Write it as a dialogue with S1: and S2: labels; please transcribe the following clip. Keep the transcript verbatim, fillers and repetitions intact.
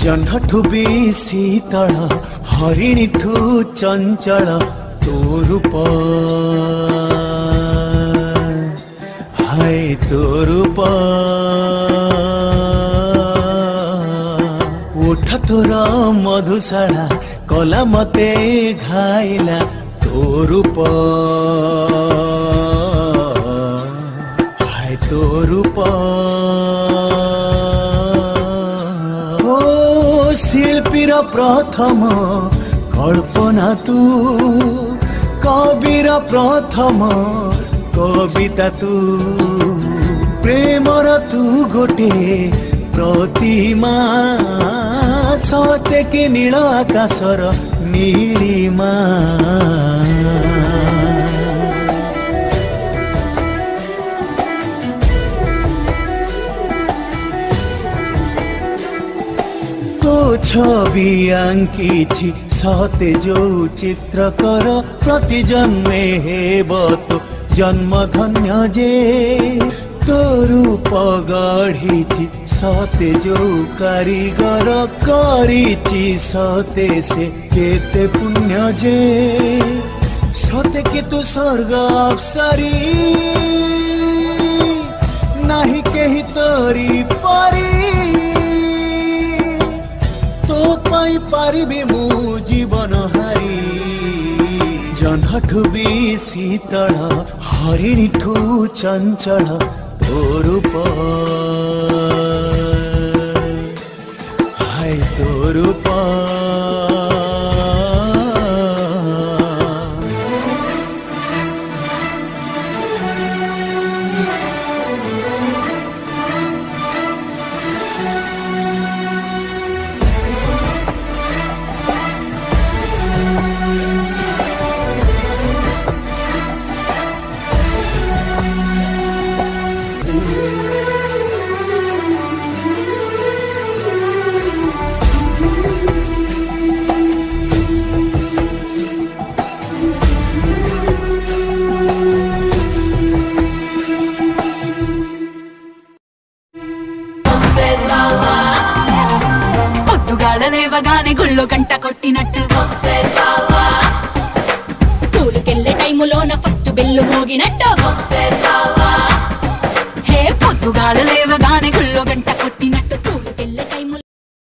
S1: जह्नठु भी शीतल हरिणी ठू चंचल तो रूप हाय तो रूप उठ तोर मधुशाला कला मते घाइला तो रूप हाय तो रूप शिल्पीर प्रथम कल्पना तू कबीर प्रथम कविता तू प्रेमर तू गोटे प्रतिमा सते कि नील आकाशर नीलिमा छवि आंकी सते जो चित्रकर प्रति जन्मे हेब तो जन्म धन्य जे तो रूप गढ़ी सते जो कारीगर करिछि सते से केते पुण्य जे सते कि तू स्वर्ग अप्सरी नाही केही तोरी परी तो पाई पारिबे मु जीवन हारी जह्नठु भी शीतल हरिणी ठू चंचल तो रूप हाय तो रूप
S2: గానే గుళ్ళో గంట కొట్టినట్టు స్కూల్ కెళ్ళే టైములోన ఫస్ట్ బెల్లు మోగినట్టు హే పొద్దుగాల లేవగా